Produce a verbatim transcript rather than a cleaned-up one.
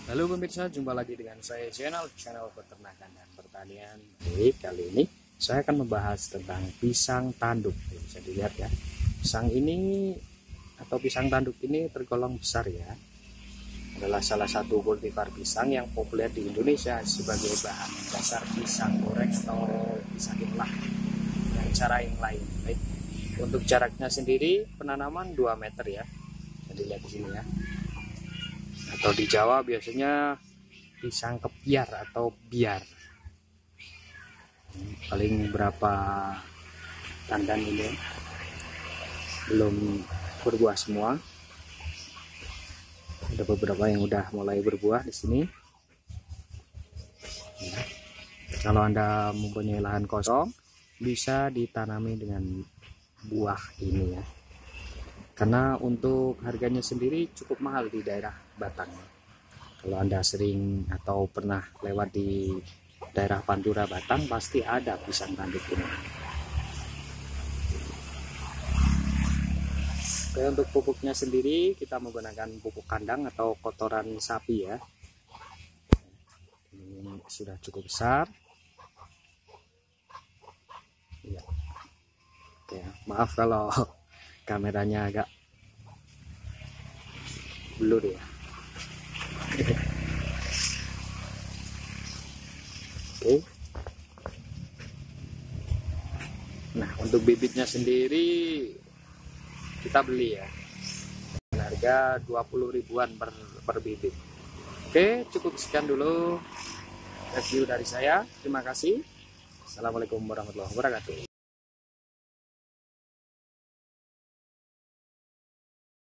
Halo pemirsa, jumpa lagi dengan saya channel channel peternakan dan pertanian. Baik, kali ini saya akan membahas tentang pisang tanduk. Bisa dilihat ya, pisang ini atau pisang tanduk ini tergolong besar ya. Adalah salah satu kultivar pisang yang populer di Indonesia sebagai bahan dasar pisang goreng atau pisang imlah dengan cara yang lain. Baik, untuk jaraknya sendiri penanaman dua meter ya. Jadi lihat di sini ya. Atau di Jawa biasanya pisang kepiar atau biar. Paling berapa tandan ini belum berbuah semua. Ada beberapa yang udah mulai berbuah di sini. Ya. Kalau Anda mempunyai lahan kosong, bisa ditanami dengan buah ini ya. Karena untuk harganya sendiri cukup mahal di daerah Batang. Kalau Anda sering atau pernah lewat di daerah Pantura Batang, pasti ada pisang tanduk ini. Oke, untuk pupuknya sendiri kita menggunakan pupuk kandang atau kotoran sapi ya. Ini sudah cukup besar. Ya. Oke, maaf kalau kameranya agak blur ya. Oke. Nah, untuk bibitnya sendiri kita beli ya. Dengan harga dua puluh ribuan per, per bibit. Oke, cukup sekian dulu review dari saya. Terima kasih. Assalamualaikum warahmatullahi wabarakatuh.